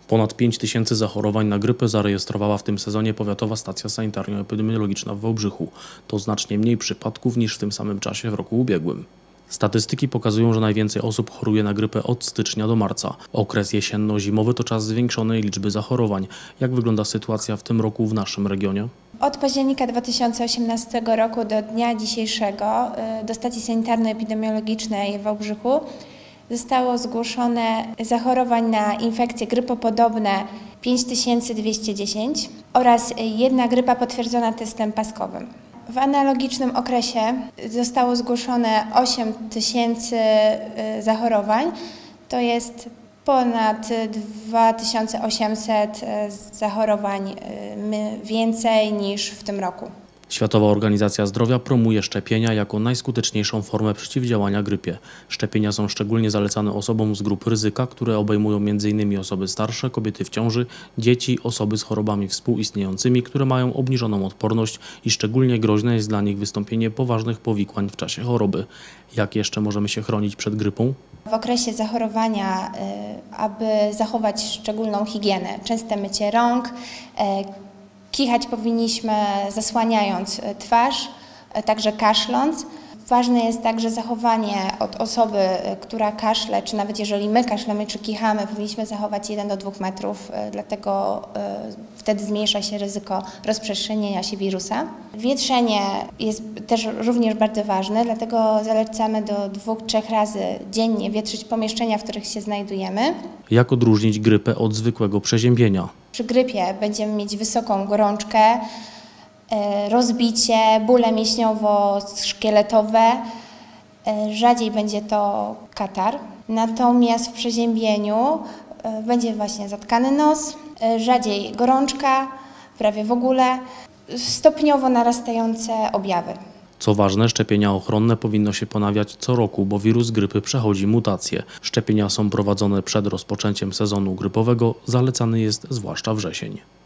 Ponad 5 tysięcy zachorowań na grypę zarejestrowała w tym sezonie Powiatowa Stacja Sanitarno-Epidemiologiczna w Wałbrzychu. To znacznie mniej przypadków niż w tym samym czasie w roku ubiegłym. Statystyki pokazują, że najwięcej osób choruje na grypę od stycznia do marca. Okres jesienno-zimowy to czas zwiększonej liczby zachorowań. Jak wygląda sytuacja w tym roku w naszym regionie? Od października 2018 roku do dnia dzisiejszego do Stacji Sanitarno-Epidemiologicznej w Wałbrzychu zostało zgłoszone zachorowań na infekcje grypopodobne 5210 oraz jedna grypa potwierdzona testem paskowym. W analogicznym okresie zostało zgłoszone 8 tysięcy zachorowań, to jest ponad 2800 zachorowań więcej niż w tym roku. Światowa Organizacja Zdrowia promuje szczepienia jako najskuteczniejszą formę przeciwdziałania grypie. Szczepienia są szczególnie zalecane osobom z grup ryzyka, które obejmują m.in. osoby starsze, kobiety w ciąży, dzieci, osoby z chorobami współistniejącymi, które mają obniżoną odporność i szczególnie groźne jest dla nich wystąpienie poważnych powikłań w czasie choroby. Jak jeszcze możemy się chronić przed grypą? W okresie zachorowania, aby zachować szczególną higienę, częste mycie rąk, kichać powinniśmy zasłaniając twarz, także kaszląc. Ważne jest także zachowanie od osoby, która kaszle, czy nawet jeżeli my kaszlemy czy kichamy, powinniśmy zachować 1 do 2 metrów, dlatego wtedy zmniejsza się ryzyko rozprzestrzenienia się wirusa. Wietrzenie jest też również bardzo ważne, dlatego zalecamy do 2-3 razy dziennie wietrzyć pomieszczenia, w których się znajdujemy. Jak odróżnić grypę od zwykłego przeziębienia? Przy grypie będziemy mieć wysoką gorączkę, rozbicie, bóle mięśniowo-szkieletowe, rzadziej będzie to katar. Natomiast w przeziębieniu będzie właśnie zatkany nos, rzadziej gorączka, prawie w ogóle, stopniowo narastające objawy. Co ważne, szczepienia ochronne powinno się ponawiać co roku, bo wirus grypy przechodzi mutacje. Szczepienia są prowadzone przed rozpoczęciem sezonu grypowego, zalecany jest zwłaszcza wrzesień.